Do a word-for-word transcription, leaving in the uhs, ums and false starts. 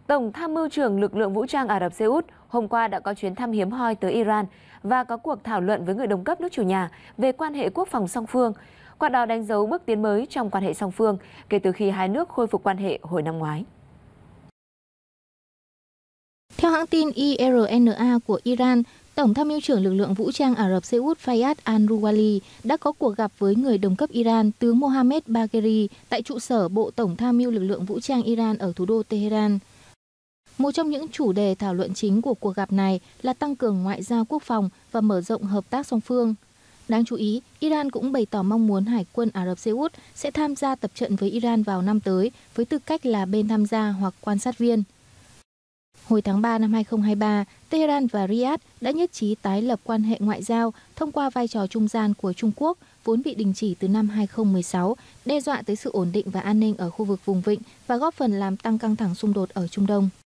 Tổng tham mưu trưởng lực lượng vũ trang Ả Rập Xê Út hôm qua đã có chuyến thăm hiếm hoi tới Iran và có cuộc thảo luận với người đồng cấp nước chủ nhà về quan hệ quốc phòng song phương. Qua đó đánh dấu bước tiến mới trong quan hệ song phương kể từ khi hai nước khôi phục quan hệ hồi năm ngoái. Theo hãng tin i rờ en a của Iran, Tổng tham mưu trưởng lực lượng vũ trang Ả Rập Xê Út Fayyad al-Ruwali đã có cuộc gặp với người đồng cấp Iran tướng Mohammad Bagheri tại trụ sở Bộ Tổng tham mưu lực lượng vũ trang Iran ở thủ đô Tehran. Một trong những chủ đề thảo luận chính của cuộc gặp này là tăng cường ngoại giao quốc phòng và mở rộng hợp tác song phương. Đáng chú ý, Iran cũng bày tỏ mong muốn Hải quân Ả Rập Xê Út sẽ tham gia tập trận với Iran vào năm tới với tư cách là bên tham gia hoặc quan sát viên. Hồi tháng ba năm hai nghìn không trăm hai mươi ba, Tehran và Riyadh đã nhất trí tái lập quan hệ ngoại giao thông qua vai trò trung gian của Trung Quốc, vốn bị đình chỉ từ năm hai nghìn không trăm mười sáu, đe dọa tới sự ổn định và an ninh ở khu vực vùng vịnh và góp phần làm tăng căng thẳng xung đột ở Trung Đông.